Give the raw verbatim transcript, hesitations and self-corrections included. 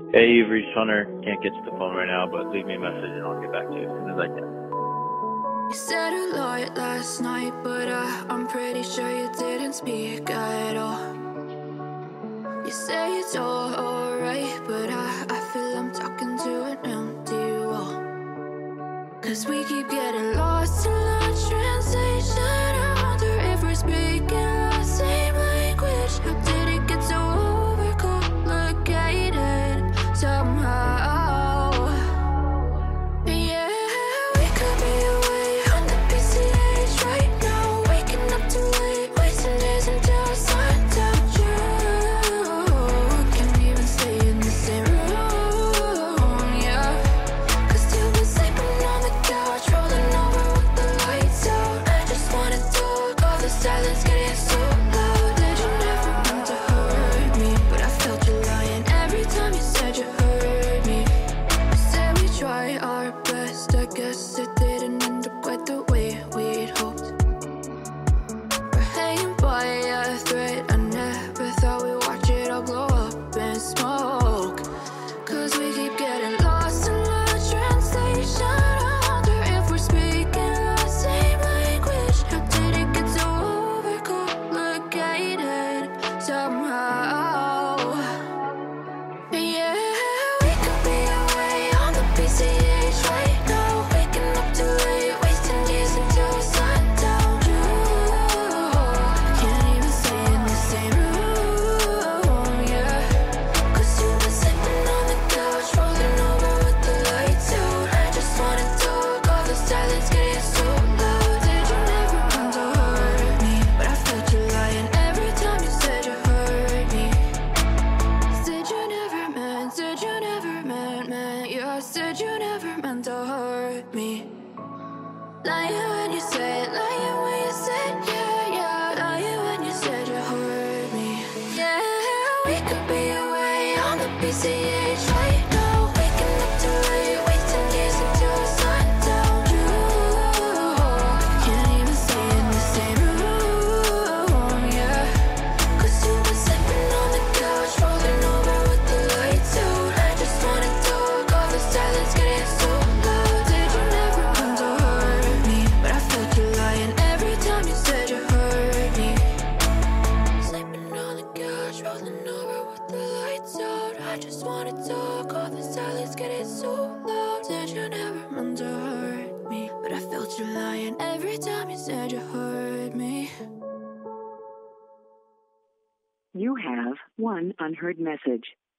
Hey, you've reached Hunter. Can't get to the phone right now, but leave me a message and I'll get back to you as soon as I can. You said a lot last night, but I, I'm pretty sure you didn't speak at all. You say it's all alright, but I, I feel I'm talking to an empty wall. Cause we keep getting lost in the translation. I wonder if we're speaking the same language. How did it get so overcomplicated somehow? Yeah, we could be away on the P C H right now, waking up too late, wasting days until sundown. You can't even stay in the same room, yeah. Cause you've been sleeping on the couch, rolling over with the lights out. I just wanna talk, all the silence getting so loud. Did you never mean to hurt me? But I felt you lying every time you said you heard me. You said we try our best, I guess it didn't end up quite the way we'd hoped. We're hanging by a thread, I never thought we'd watch it all blow up in smoke. Cause we keep getting lost in the translation. I wonder if we're speaking the same language. How did it get so overcomplicated somehow? Yeah, we could be away on the P C H right now, waking up too late, wasting days until sundown. You can't even stay in the same room, yeah. Cause you've been sleeping on the couch, rolling over with the lights out. I just wanna talk, all the silence getting so loud. Did you never mean to hurt me? But I felt you lying every time you said you heard me. Said you never meant, said you never meant, meant. Yeah, said you never meant to hurt me. Lying when you said, lying when you said, yeah, yeah. Lying when you said you heard me. Yeah, we could be away on the P C H right now, waking up too late, wasting days until sundown. You can't even stay in the same room, yeah. Cause you've been sleeping on the couch, rolling over with the lights out. I just wanna talk, all the silence getting so loud. Did you never mean to hurt me? But I felt you lying every time you said you heard me. Sleeping on the couch, rolling over with the lights out. I just wanna talk, all the silence getting so loud. Said you never meant to hurt me, but I felt you lying every time you said you heard me. You have one unheard message.